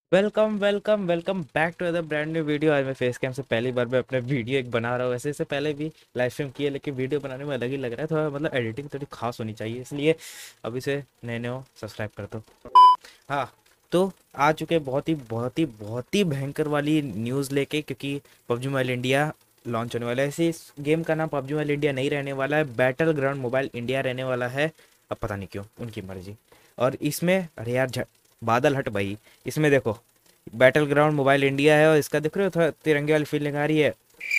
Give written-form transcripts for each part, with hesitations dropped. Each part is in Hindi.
Welcome welcome welcome back to other brand new video. आज मैं फेस कैम से पहली बार मैं अपने वीडियो एक बना रहा हूँ। वैसे इससे पहले भी लाइव स्ट्रीम किए, लेकिन वीडियो बनाने में अलग ही लग रहा है। थोड़ा मतलब एडिटिंग थोड़ी खास होनी चाहिए, इसलिए अभी से नए नए हो सब्सक्राइब कर दो। हाँ, तो आ चुके बहुत ही भयंकर वाली न्यूज़ लेके, क्योंकि पबजी मोबाइल इंडिया लॉन्च होने वाला है। ऐसे इस गेम का नाम पबजी मोबाइल इंडिया नहीं रहने वाला है, बैटल ग्राउंड मोबाइल इंडिया रहने वाला है। अब पता नहीं क्यों, उनकी मर्जी। और इसमें अरे यार बादल हट भाई। इसमें देखो, बैटल ग्राउंड मोबाइल इंडिया है और इसका देख रहे हो, थोड़ा तिरंगे वाली फीलिंग आ रही है।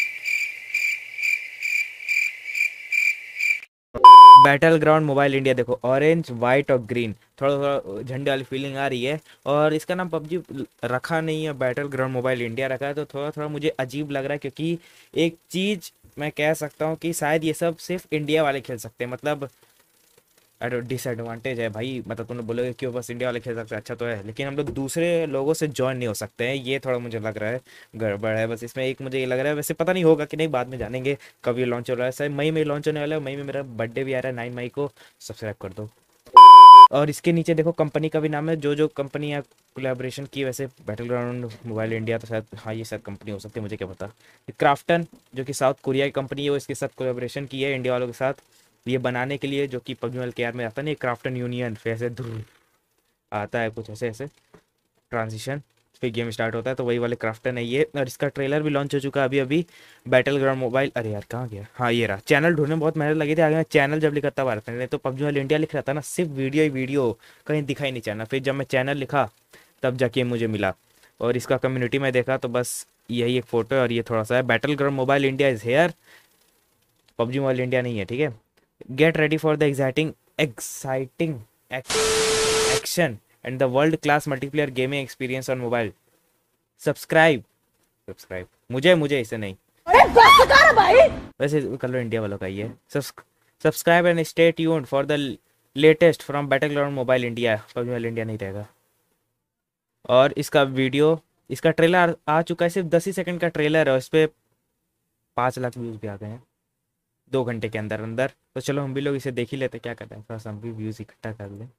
बैटल ग्राउंड मोबाइल इंडिया देखो, ऑरेंज वाइट और ग्रीन, थोड़ा थोड़ा झंडे वाली फीलिंग आ रही है। और इसका नाम पबजी रखा नहीं है, बैटल ग्राउंड मोबाइल इंडिया रखा है, तो थोड़ा थोड़ा मुझे अजीब लग रहा है। क्योंकि एक चीज़ मैं कह सकता हूँ कि शायद ये सब सिर्फ इंडिया वाले खेल सकते हैं। मतलब डिसएडवांटेज है भाई। मतलब तुम लोग बोलोगे क्यों बस इंडिया वाले खेल सकते हैं, अच्छा तो है, लेकिन हम लोग दूसरे लोगों से ज्वाइन नहीं हो सकते हैं। ये थोड़ा मुझे लग रहा है गड़बड़ है बस इसमें। एक मुझे ये लग रहा है, वैसे पता नहीं होगा कि नहीं, बाद में जानेंगे कब ये लॉन्च हो रहा है। शायद मई में लॉन्च होने वाला है। मई में मेरा बर्थडे भी आ रहा है, 9 मई को। सब्सक्राइब कर दो। और इसके नीचे देखो कंपनी का भी नाम है, जो जो कंपनी है कोलैबोरेशन की। वैसे बैटल ग्राउंड मोबाइल इंडिया तो शायद, हाँ ये शायद कंपनी हो सकती है, मुझे क्या पता। क्राफ्टन जो कि साउथ कोरिया की कंपनी है, वो इसके साथ कोलैबोरेशन की है इंडिया वालों के साथ, ये बनाने के लिए। जो कि पबजी मोबाइल के यार में आता नहीं, क्राफ्टन यूनियन, फिर ऐसे धुर आता है कुछ ऐसे ऐसे ट्रांजिशन, फिर गेम स्टार्ट होता है, तो वही वाले क्राफ्टन है ये। और इसका ट्रेलर भी लॉन्च हो चुका है अभी अभी। बैटल ग्राउंड मोबाइल, अरे यार कहाँ गया, हाँ ये रहा। चैनल ढूंढने में बहुत मेहनत लगी थी, आगे मैं चैनल जब लिखा तब आ रहा था, नहीं तो पबजी मोबाइल इंडिया लिख रहा था ना, सिर्फ वीडियो ही वीडियो, कहीं दिखा ही नहीं चैनल। फिर जब मैं चैनल लिखा तब जाके मुझे मिला। और इसका कम्युनिटी में देखा तो बस यही एक फोटो है और ये थोड़ा सा है। Battleground mobile India is here, PUBG mobile India नहीं है, ठीक है। Get ready for the exciting exciting action and the world class multiplayer gaming experience on mobile. Subscribe, subscribe मुझे मुझे इसे नहीं। अरे बस कर भाई। वैसे कलर इंडिया वालों का ही है। Subscribe and stay tuned for the latest from battleground mobile India. PUBG mobile India नहीं रहेगा। और इसका वीडियो, इसका ट्रेलर आ चुका है, सिर्फ 10 ही सेकंड का ट्रेलर है और इस पे 5 लाख व्यूज भी आ गए हैं 2 घंटे के अंदर अंदर। तो चलो हम भी लोग इसे देख ही लेते, क्या करते हैं, थोड़ा सा हम भी व्यूज इकट्ठा कर लें।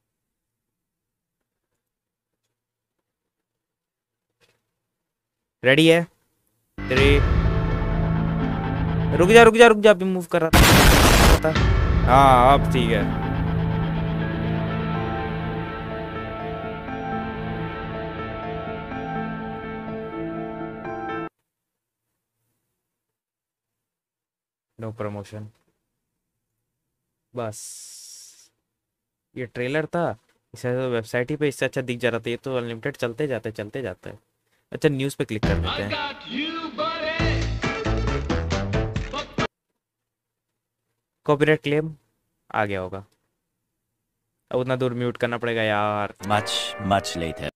रेडी है? 3, रुक जा रुक जा रुक जा, अभी मूव कर रहा था। हाँ अब ठीक है। नो प्रमोशन, बस ये ट्रेलर था। इसे तो वेबसाइट ही पे इससे अच्छा दिख जा रहा था, ये तो अनलिमिटेड चलते जाते चलते जाता है। अच्छा न्यूज़ पे क्लिक कर देते हैं। कॉपीराइट क्लेम आ गया होगा, अब उतना दूर म्यूट करना पड़ेगा यार। Much, much later.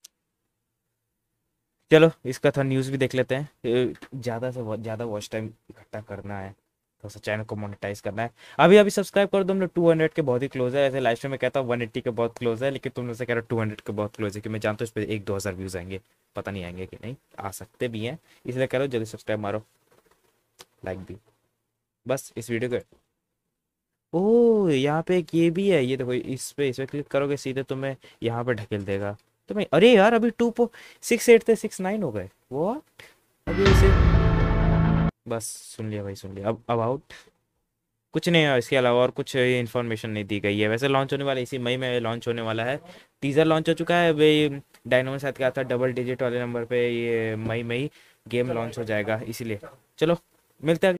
चलो इसका था न्यूज़ भी देख लेते हैं। ज़्यादा से बहुत ज़्यादा वॉच टाइम इकट्ठा करना है, थोड़ा सा चैनल को मोनेटाइज करना है। अभी अभी सब्सक्राइब कर दो, हम लोग 200 के बहुत ही क्लोज है। ऐसे लाइव में मैं कहता हूँ 180 के बहुत क्लोज है, लेकिन तुम लोग से कह रहे हो 200 के बहुत क्लोज है, कि मैं जानता हूँ इस पर 1-2 हज़ार व्यूज़ आएंगे। पता नहीं आएंगे कि नहीं, आ सकते भी हैं, इसलिए कह रहा हूँ जल्दी सब्सक्राइब मारो, लाइक भी। बस इस वीडियो को, ओह यहाँ पे एक ये भी है, ये देखो, इस पे क्लिक करोगे सीधे तुम्हें यहाँ पे ढकेल देगा। तो मैं, अरे यार अभी 2.68 थे 6.9 हो गए, वो अभी इसे, बस सुन लिया भाई सुन लिया। अब अबाउट कुछ नहीं है, इसके अलावा और कुछ इन्फॉर्मेशन नहीं दी गई है। वैसे लॉन्च होने वाला इसी मई में लॉन्च होने वाला है। टीजर लॉन्च हो चुका है भाई, डायनो साथ का था डबल डिजिट वाले नंबर पे, ये मई में ही गेम लॉन्च हो जाएगा, इसीलिए। चलो मिलते हैं।